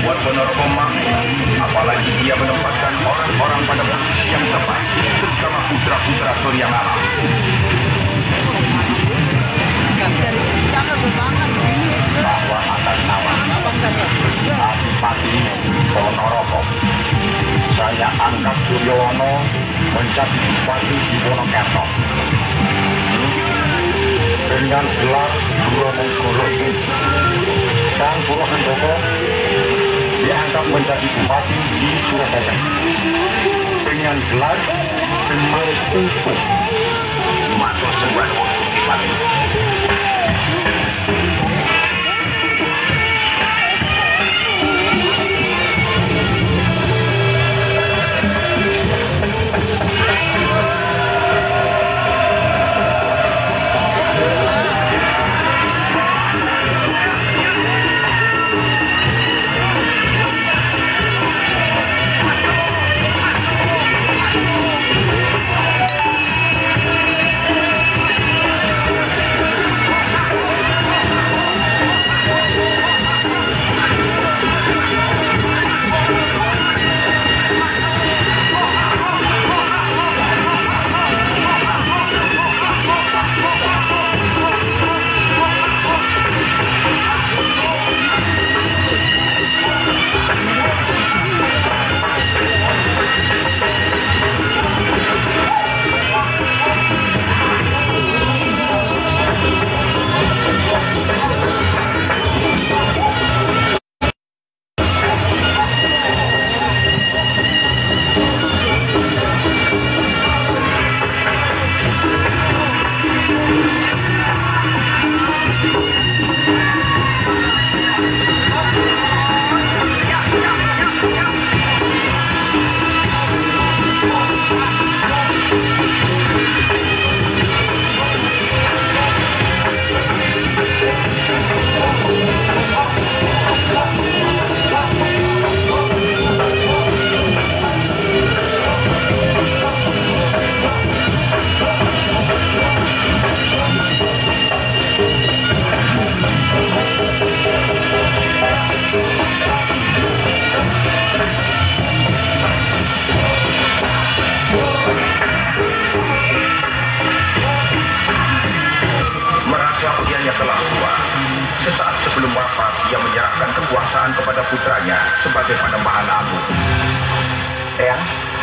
membuat Ponorogo makmur, apalagi dia menempatkan orang-orang pada posisi yang tepat, terutama putra-putra Surya Alat. Bahwa atas nama Adipati Ponorogo, saya angkat Suryono menjadi bupati di Wonokerto dengan gelar Bromo Goro dan Pulau Handoko diangkat menjadi bupati di Surabaya dengan gelar Demang Tungku. Matur suwun Bupati. Telah tua. Sesaat sebelum wafat, ia menyerahkan kekuasaan kepada putranya sebagai Panembahan Agung. Eyang,